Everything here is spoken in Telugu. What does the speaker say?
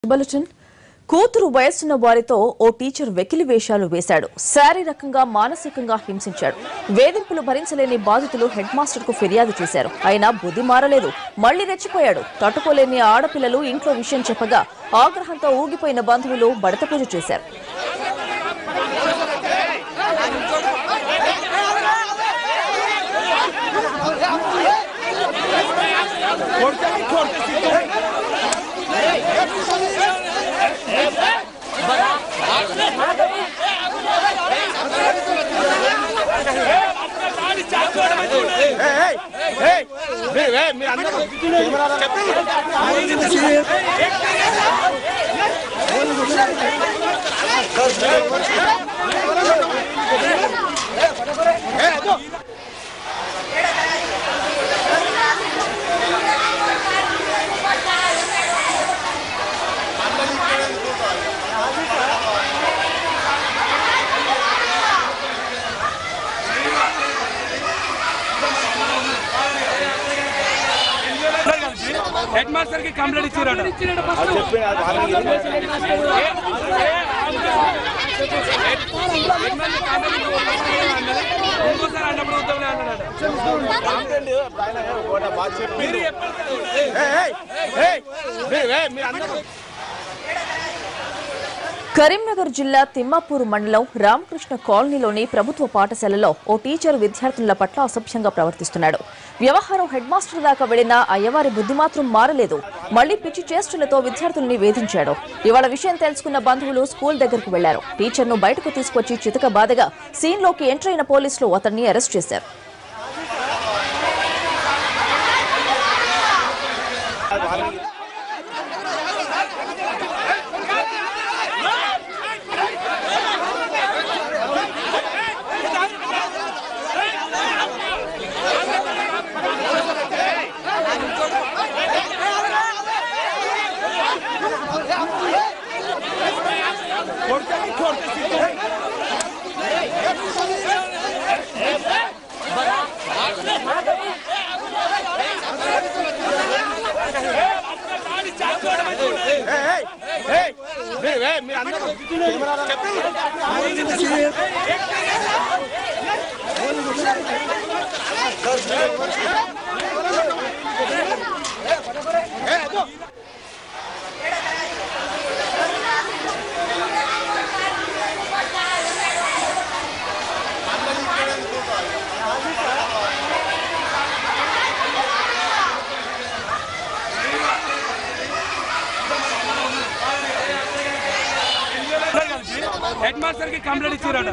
బులెటిన్ కూతురు వయసున్న వారితో ఓ టీచర్ వెకిలి వేషాలు వేశాడు. శారీరకంగా మానసికంగా హింసించాడు. వేధింపులు భరించలేని బాధితులు హెడ్ మాస్టర్ కు ఫిర్యాదు చేశారు. అయినా బుద్ధి మారలేదు. మళ్లీ రెచ్చిపోయాడు. తట్టుకోలేని ఆడపిల్లలు ఇంట్లో విషయం చెప్పగా ఆగ్రహంతో ఊగిపోయిన బంధువులు బడత పూజ చేశారు. हेड मास्टर की कंप्लेंट इच्चारట కరీంనగర్ జిల్లా తిమ్మాపూర్ మండలం రామకృష్ణ కాలనీలోని ప్రభుత్వ పాఠశాలలో ఓ టీచర్ విద్యార్థుల పట్ల అసభ్యంగా ప్రవర్తిస్తున్నాడు. వ్యవహారం హెడ్ మాస్టర్ దాకా వెళ్లినా అయ్యవారి బుద్ధి మాత్రం మారలేదు. మళ్లీ పిచ్చి చేష్టలతో విద్యార్థుల్ని వేధించాడు. ఇవాళ విషయం తెలుసుకున్న బంధువులు స్కూల్ దగ్గరకు వెళ్లారు. టీచర్ను బయటకు తీసుకొచ్చి చితక బాధగా సీన్లోకి ఎంటర్ అయిన పోలీసులు అతన్ని అరెస్ట్ చేశారు. हेड मास्टर की कंप्लेंट इच्चारట